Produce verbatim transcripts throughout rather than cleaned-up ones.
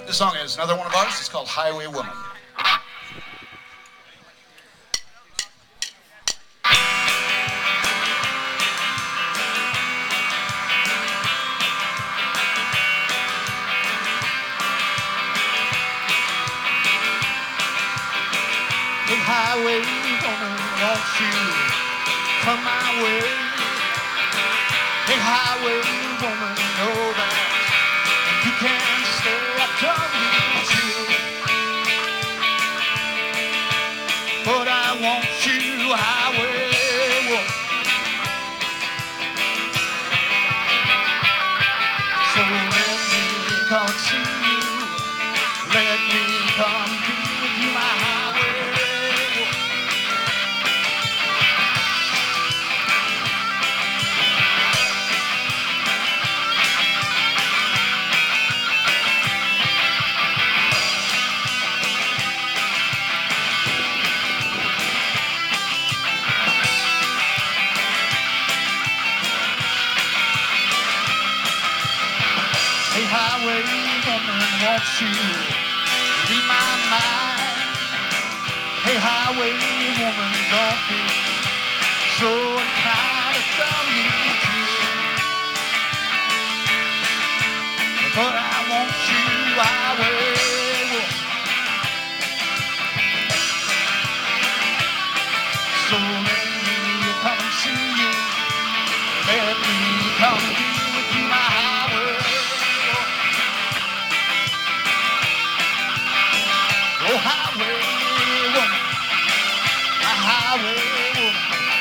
This song is another one of ours. It's called Highway Woman. Hey, highway woman, won't you come my way? Hey, highway woman, know that you can stay up till you, but I want you, highway woman. So let me come see you. Let me come be with you, my highway woman. Hey, highway woman, won't you read my mind? Hey, highway woman, don't be so unkind to tell me to. But I want you, highway woman. So let me come and see you. Let me come be with you, my highway. Oh, highway woman, a highway woman.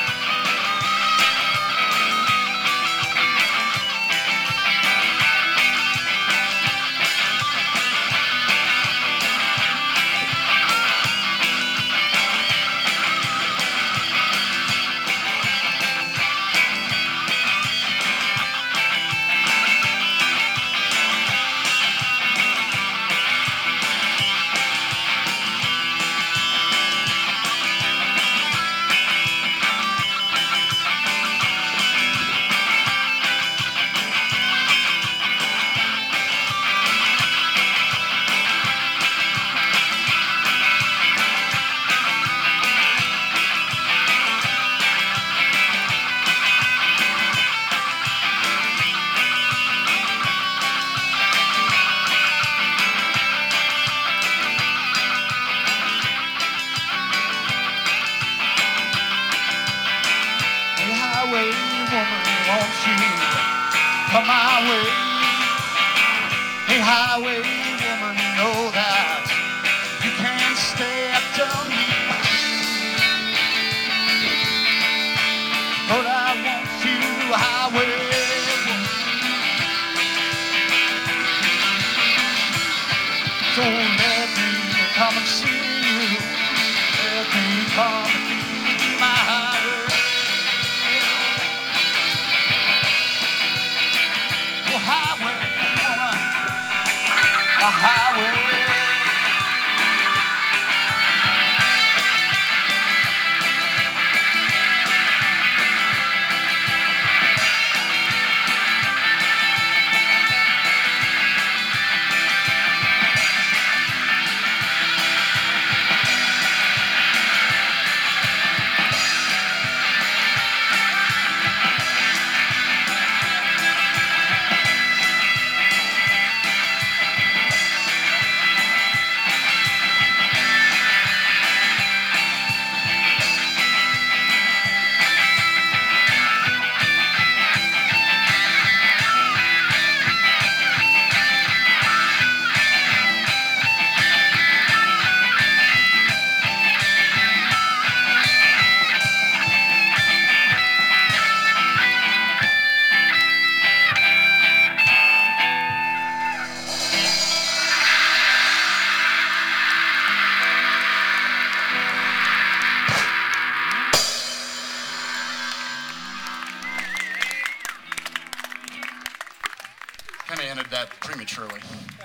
Highway woman, won't you come my way? Hey, highway woman, know that you can't stay up till me. But I want you, highway woman. So let me come and see you. Let me come and be my highway. Highway woman, a highway. Kind of ended that prematurely.